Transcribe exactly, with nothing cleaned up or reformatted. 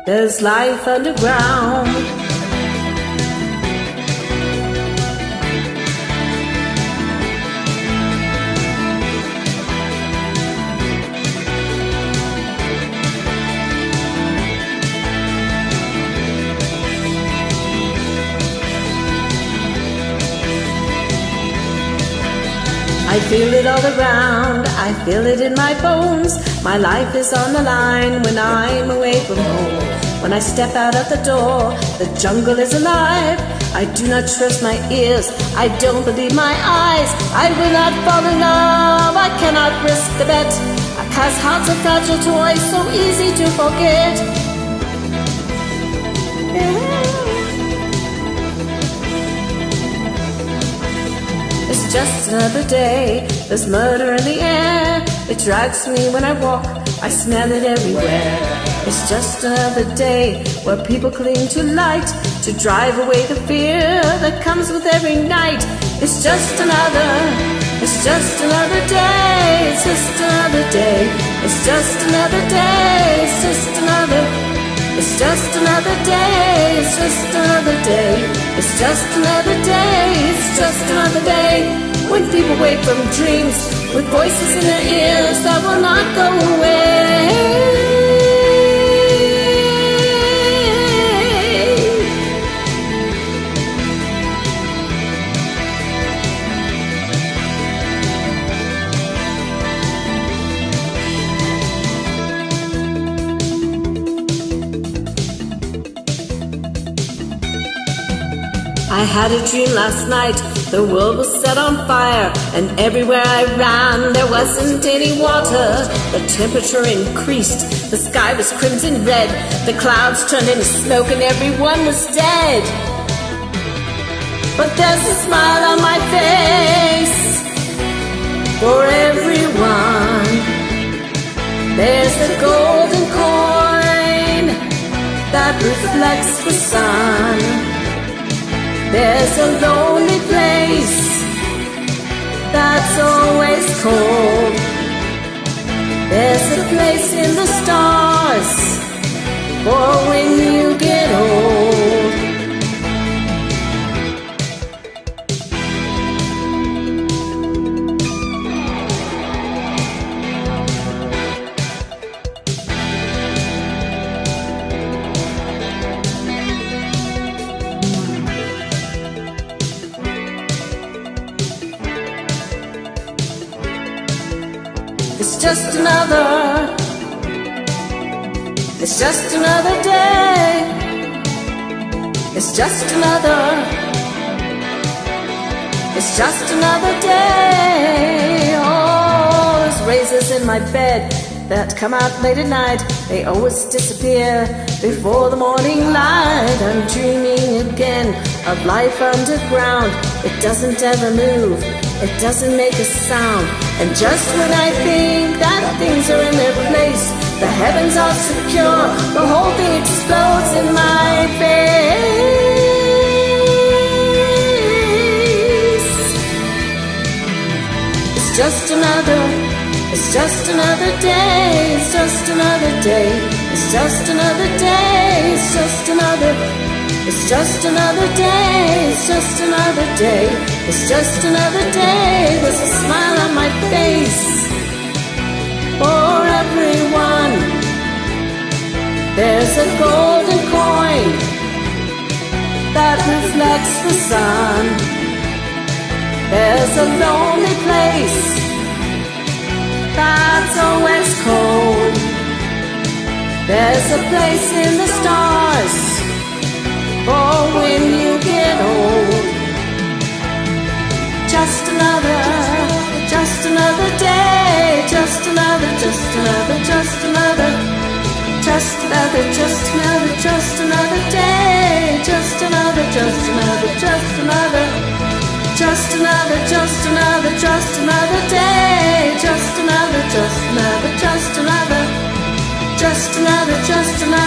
There's life underground. I feel it all around, I feel it in my bones. My life is on the line when I'm away from home. When I step out of the door, the jungle is alive. I do not trust my ears, I don't believe my eyes. I will not fall in love, I cannot risk the bet. Cause hearts are fragile toys, so easy to forget. Yeah. It's just another day, there's murder in the air. It drags me when I walk, I smell it everywhere. It's just another day where people cling to light to drive away the fear that comes with every night. It's just another, it's just another day. It's just another day, it's just another day. It's just another, it's just another day. It's just another day, it's just another day. It's just another day when people wake from dreams with voices in their ears that will not go away. I had a dream last night, the world was set on fire, and everywhere I ran there wasn't any water. The temperature increased, the sky was crimson red, the clouds turned into smoke and everyone was dead. But there's a smile on my face for everyone. There's a golden coin that reflects the sun. There's a lonely place that's always cold. There's a place in the stars for when you get old. It's just another, it's just another day. It's just another, it's just another day. Oh, there's razors in my bed that come out late at night. They always disappear before the morning light. I'm dreaming again of life underground. It doesn't ever move, it doesn't make a sound. And just when I think that things are in their place, the heavens are secure, the whole thing explodes in my face. It's just another, it's just another day. It's just another day, it's just another day. It's just another, it's just another day. It's just another day, it's just another day. There's a smile on my face for everyone. There's a golden coin that reflects the sun. There's a lonely place that's always cold. There's a place in the stars for when you get old. Just another, just another day. Just another, just another, just another. Just another, just another, just another day. Just another, just another, just another. Just another, just another, just another day. Just another, just another, just another. Just another, just another.